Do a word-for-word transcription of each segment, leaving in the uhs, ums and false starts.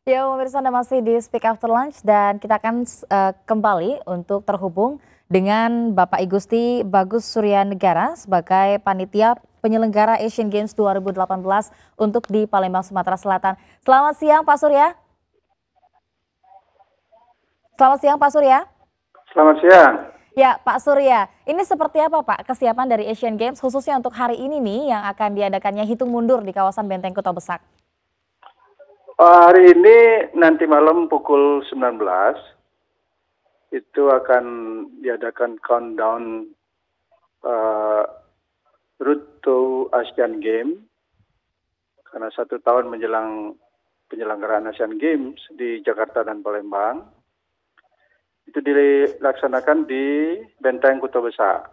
Ya, pemirsa Anda masih di Speak After Lunch dan kita akan eh, kembali untuk terhubung dengan Bapak Igusti Bagus Suryanegara sebagai panitia penyelenggara Asian Games dua ribu delapan belas untuk di Palembang, Sumatera Selatan. Selamat siang Pak Surya. Selamat siang Pak Surya. Selamat siang. Ya Pak Surya, ini seperti apa Pak kesiapan dari Asian Games khususnya untuk hari ini nih yang akan diadakannya hitung mundur di kawasan Benteng Kota Besak? Uh, hari ini nanti malam pukul sembilan belas itu akan diadakan countdown uh, route to Asian Games karena satu tahun menjelang penyelenggaraan Asian Games di Jakarta dan Palembang. Itu dilaksanakan di Benteng Kuto Besak.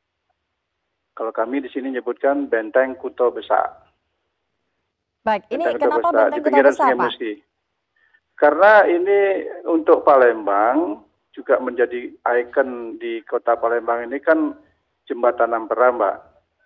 Kalau kami di sini menyebutkan Benteng Kuto Besak. Baik, ini Benteng kenapa Besak, Benteng di Kuto pinggiran Besak, Sungai Pak? Musi. Karena ini untuk Palembang juga menjadi ikon di kota Palembang ini kan Jembatan Ampera, Mbak.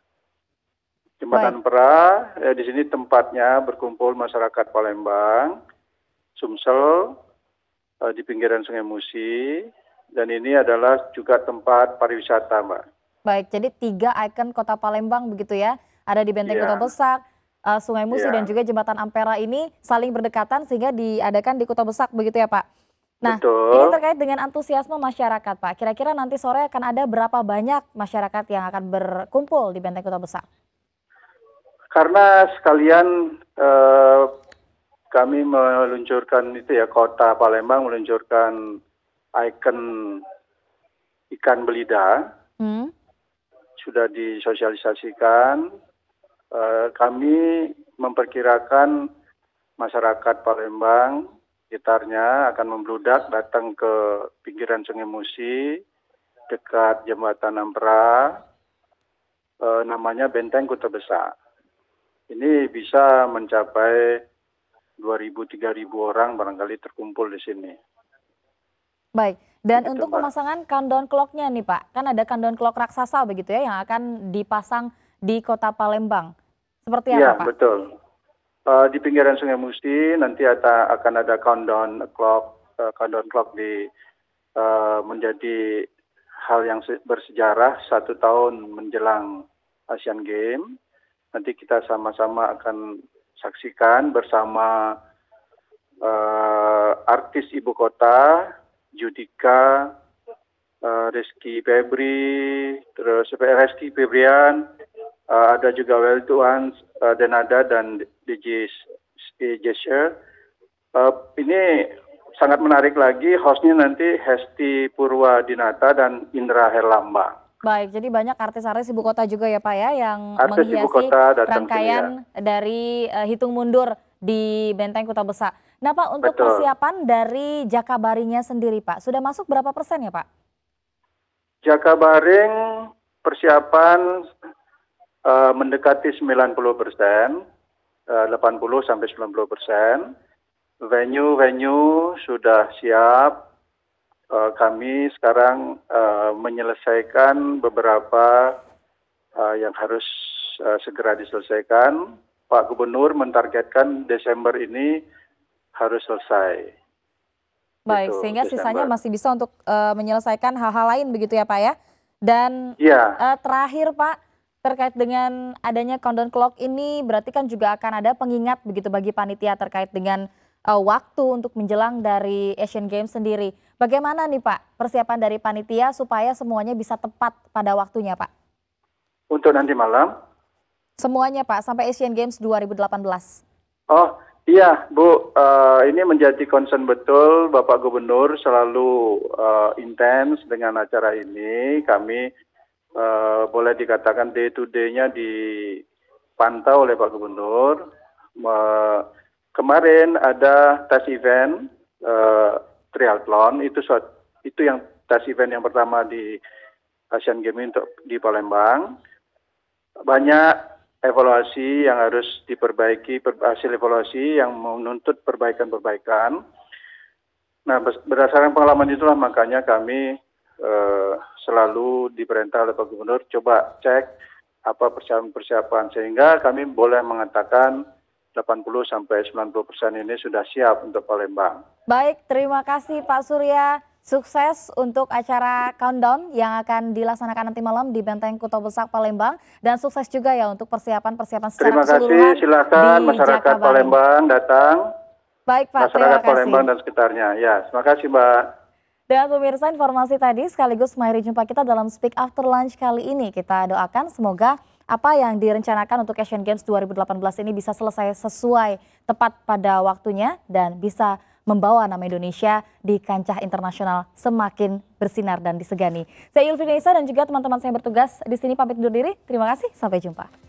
Jembatan Ampera, eh, di sini tempatnya berkumpul masyarakat Palembang, Sumsel, eh, di pinggiran Sungai Musi, dan ini adalah juga tempat pariwisata, Mbak. Baik, jadi tiga ikon kota Palembang begitu ya, ada di Benteng Kota Iya, Besak, uh, Sungai Musi dan iya, juga Jembatan Ampera ini saling berdekatan sehingga diadakan di Kota Besak begitu ya Pak. Nah, ini betul. terkait dengan antusiasme masyarakat Pak, kira-kira nanti sore akan ada berapa banyak masyarakat yang akan berkumpul di Benteng Kota Besak? Karena sekalian eh, kami meluncurkan itu ya, kota Palembang meluncurkan ikon ikan belida, Hmm? sudah disosialisasikan. Eh, kami memperkirakan masyarakat Palembang sekitarnya akan membludak datang ke pinggiran Sungai Musi dekat Jembatan Ampera, eh, namanya Benteng Kota Besak. Ini bisa mencapai dua ribu tiga ribu orang barangkali terkumpul di sini. Baik, dan Begitu, untuk Mbak. pemasangan countdown clock-nya nih Pak, kan ada countdown clock raksasa begitu ya yang akan dipasang di Kota Palembang. Seperti apa Iya, Pak? betul. Uh, di pinggiran Sungai Musi nanti ada, akan ada countdown clock, uh, countdown clock di uh, menjadi hal yang bersejarah satu tahun menjelang Asian Games. Nanti kita sama-sama akan saksikan bersama uh, artis ibu kota, Judika, uh, Rizky Febri, terus Rizky Febrian, uh, ada juga Well Tuan, uh, Denada dan D J Jesher. Uh, ini sangat menarik lagi, hostnya nanti Hesti Purwadinata dan Indra Herlambang. Baik, jadi banyak artis-artis ibu kota juga ya Pak ya yang Artis ibu menghiasi kota datang sini ya. rangkaian dari uh, hitung mundur di Benteng Kota Besak. Nah Pak, untuk Betul. persiapan dari Jakabaringnya sendiri Pak, sudah masuk berapa persen ya Pak? Jakabaring persiapan uh, mendekati sembilan puluh persen, uh, delapan puluh sampai sembilan puluh persen. Venue-venue sudah siap. Uh, kami sekarang uh, menyelesaikan beberapa uh, yang harus uh, segera diselesaikan. Pak Gubernur mentargetkan Desember ini harus selesai. Baik, Itu sehingga sisanya Desember. masih bisa untuk uh, menyelesaikan hal-hal lain begitu ya Pak ya. Dan Ya, uh, terakhir Pak, terkait dengan adanya countdown clock ini berarti kan juga akan ada pengingat begitu bagi panitia terkait dengan uh, waktu untuk menjelang dari Asian Games sendiri. Bagaimana nih Pak persiapan dari panitia supaya semuanya bisa tepat pada waktunya Pak? untuk nanti malam. Semuanya Pak, sampai Asian Games dua ribu delapan belas. Oh iya Bu, uh, ini menjadi concern betul Bapak Gubernur selalu uh, intens dengan acara ini. Kami uh, boleh dikatakan day to day-nya dipantau oleh Pak Gubernur. Uh, kemarin ada tes event uh, triathlon, itu itu yang tes event yang pertama di Asian Games untuk di Palembang. Banyak evaluasi yang harus diperbaiki, hasil evaluasi yang menuntut perbaikan-perbaikan. Nah, berdasarkan pengalaman itulah makanya kami eh, selalu diperintah oleh Pak Gubernur, coba cek apa persiapan-persiapan, sehingga kami boleh mengatakan delapan puluh sampai sembilan puluh persen ini sudah siap untuk Palembang. Baik, terima kasih Pak Surya. Sukses untuk acara countdown yang akan dilaksanakan nanti malam di Benteng Kuto Besak Palembang. Dan sukses juga ya untuk persiapan-persiapan secara Terima keseluruhan kasih, silakan di masyarakat Jakabaring. Palembang datang. Baik Pak, Masyarakat terima kasih. Palembang dan sekitarnya. Ya, terima kasih Mbak. Dan pemirsa, informasi tadi sekaligus mengakhiri jumpa kita dalam Speak After Lunch kali ini. Kita doakan semoga apa yang direncanakan untuk Asian Games dua ribu delapan belas ini bisa selesai sesuai tepat pada waktunya dan bisa membawa nama Indonesia di kancah internasional semakin bersinar dan disegani. Saya Yulvi Nisa dan juga teman-teman saya yang bertugas di sini pamit undur diri. Terima kasih, sampai jumpa.